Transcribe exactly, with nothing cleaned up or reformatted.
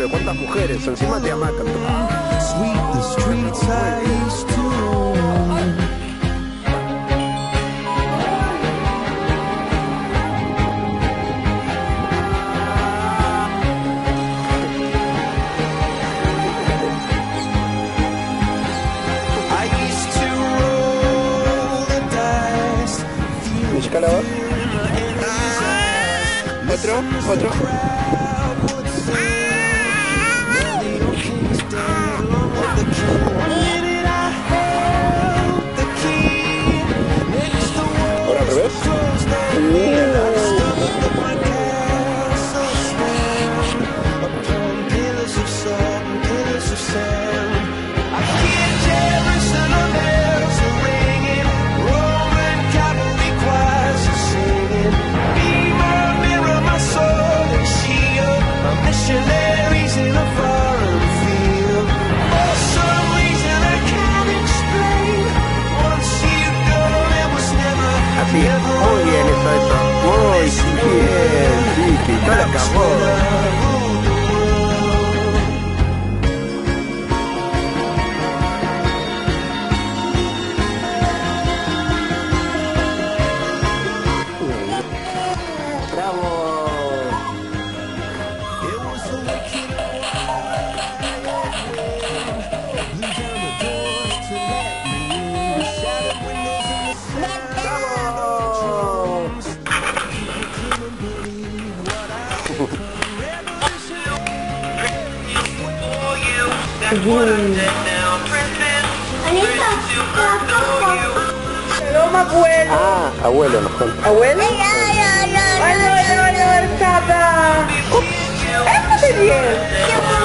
pero cuántas mujeres, encima te amacan. Sweep the streets I used to own. Calaba. Otro, otro. Ahora al revés. Así, muy bien eso, eso. Muy bien, Vicky, ya la acabó. Shalom, abuelo. Ah, abuelo nos cuenta. ¿Abuelo? ¡Ay, no, no, no, no, no, no, no, no, no, no, no, no, no, no, no, no, no, no, no,